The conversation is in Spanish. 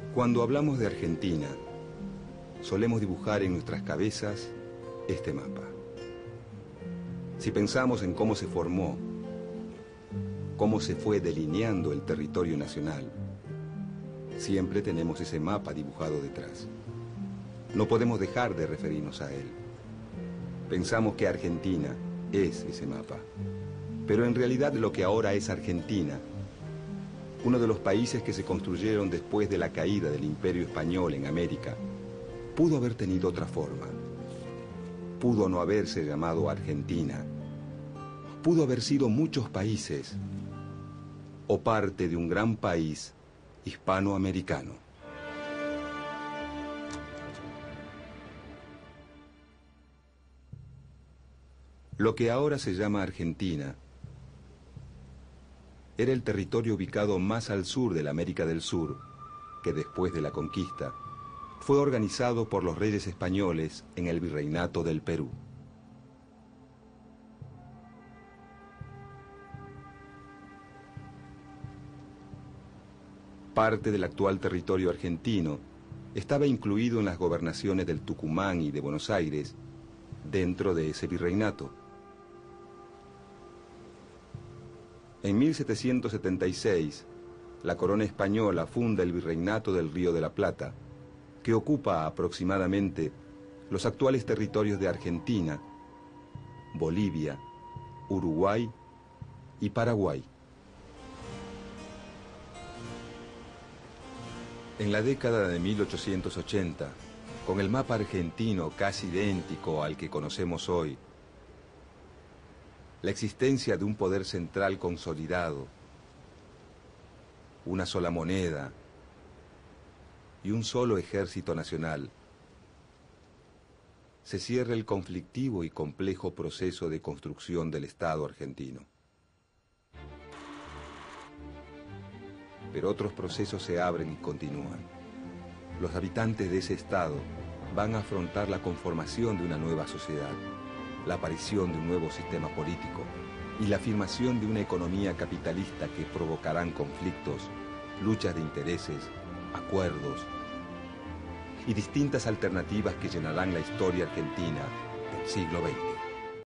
Cuando hablamos de Argentina, solemos dibujar en nuestras cabezas este mapa. Si pensamos en cómo se formó, cómo se fue delineando el territorio nacional, siempre tenemos ese mapa dibujado detrás. No podemos dejar de referirnos a él. Pensamos que Argentina es ese mapa, pero en realidad lo que ahora es Argentina, uno de los países que se construyeron después de la caída del Imperio Español en América, pudo haber tenido otra forma. Pudo no haberse llamado Argentina. Pudo haber sido muchos países o parte de un gran país hispanoamericano. Lo que ahora se llama Argentina era el territorio ubicado más al sur de la América del Sur, que después de la conquista fue organizado por los reyes españoles en el Virreinato del Perú. Parte del actual territorio argentino estaba incluido en las gobernaciones del Tucumán y de Buenos Aires, dentro de ese virreinato. En 1776, la corona española funda el Virreinato del Río de la Plata, que ocupa aproximadamente los actuales territorios de Argentina, Bolivia, Uruguay y Paraguay. En la década de 1880, con el mapa argentino casi idéntico al que conocemos hoy, la existencia de un poder central consolidado, una sola moneda y un solo ejército nacional, se cierra el conflictivo y complejo proceso de construcción del Estado argentino. Pero otros procesos se abren y continúan. Los habitantes de ese Estado van a afrontar la conformación de una nueva sociedad, la aparición de un nuevo sistema político y la afirmación de una economía capitalista que provocarán conflictos, luchas de intereses, acuerdos y distintas alternativas que llenarán la historia argentina del siglo XX.